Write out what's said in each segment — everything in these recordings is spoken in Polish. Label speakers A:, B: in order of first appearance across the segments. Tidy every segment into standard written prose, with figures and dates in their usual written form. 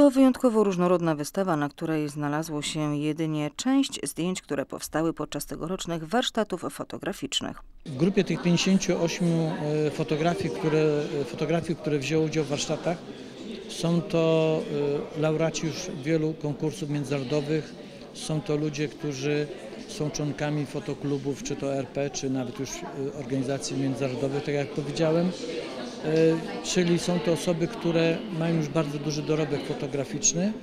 A: To wyjątkowo różnorodna wystawa, na której znalazło się jedynie część zdjęć, które powstały podczas tegorocznych warsztatów fotograficznych.
B: W grupie tych 58 fotografii, które wzięły udział w warsztatach, są to laureaci już wielu konkursów międzynarodowych, są to ludzie, którzy są członkami fotoklubów, czy to RP, czy nawet już organizacji międzynarodowych, tak jak powiedziałem. Czyli są to osoby, które mają już bardzo duży dorobek fotograficzny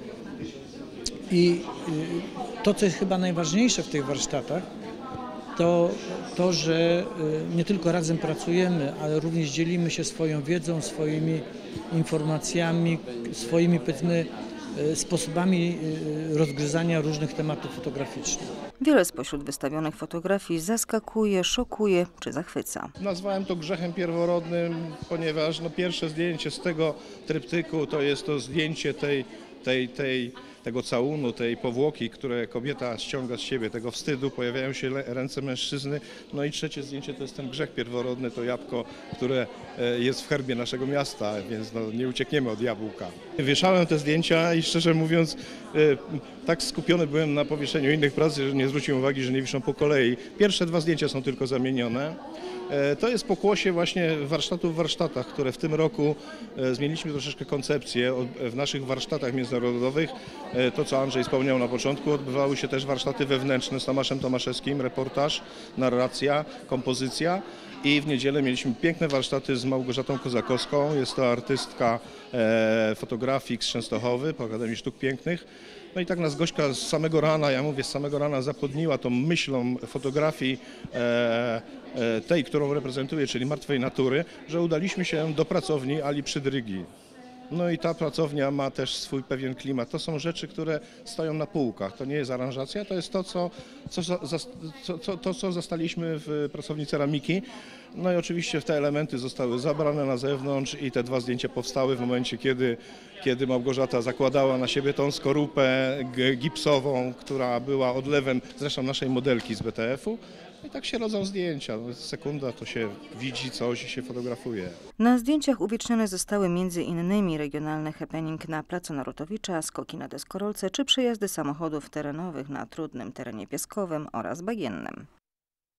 B: i to, co jest chyba najważniejsze w tych warsztatach, to, że nie tylko razem pracujemy, ale również dzielimy się swoją wiedzą, swoimi informacjami, swoimi, powiedzmy, sposobami rozgryzania różnych tematów fotograficznych.
A: Wiele spośród wystawionych fotografii zaskakuje, szokuje czy zachwyca.
C: Nazwałem to grzechem pierworodnym, ponieważ pierwsze zdjęcie z tego tryptyku to jest to zdjęcie tego całunu, tej powłoki, które kobieta ściąga z siebie, tego wstydu, pojawiają się ręce mężczyzny. No i trzecie zdjęcie to jest ten grzech pierworodny, to jabłko, które jest w herbie naszego miasta, więc nie uciekniemy od jabłka. Wieszałem te zdjęcia i szczerze mówiąc tak skupiony byłem na powieszeniu innych prac, że nie zwróciłem uwagi, że nie wiszą po kolei. Pierwsze dwa zdjęcia są tylko zamienione. To jest pokłosie właśnie warsztatów w warsztatach, które w tym roku zmieniliśmy troszeczkę koncepcję. W naszych warsztatach międzynarodowych, to co Andrzej wspomniał na początku, odbywały się też warsztaty wewnętrzne z Tomaszem Tomaszewskim, reportaż, narracja, kompozycja i w niedzielę mieliśmy piękne warsztaty z Małgorzatą Kozakowską. Jest to artystka fotografii z Częstochowy po Akademii Sztuk Pięknych. No i tak nas Gośka z samego rana, ja mówię z samego rana, zapłodniła tą myślą fotografii tej, którą reprezentuję, czyli martwej natury, że udaliśmy się do pracowni Ali Przydrygi. No i ta pracownia ma też swój pewien klimat. To są rzeczy, które stoją na półkach. To nie jest aranżacja, to jest to, co zastaliśmy w pracowni ceramiki. No i oczywiście te elementy zostały zabrane na zewnątrz i te dwa zdjęcia powstały w momencie, kiedy Małgorzata zakładała na siebie tą skorupę gipsową, która była odlewem zresztą naszej modelki z BTF-u. I tak się rodzą zdjęcia. Sekunda to się widzi coś i się fotografuje.
A: Na zdjęciach uwiecznione zostały m.in. regionalny happening na placu Narutowicza, skoki na deskorolce czy przejazdy samochodów terenowych na trudnym terenie piaskowym oraz bagiennym.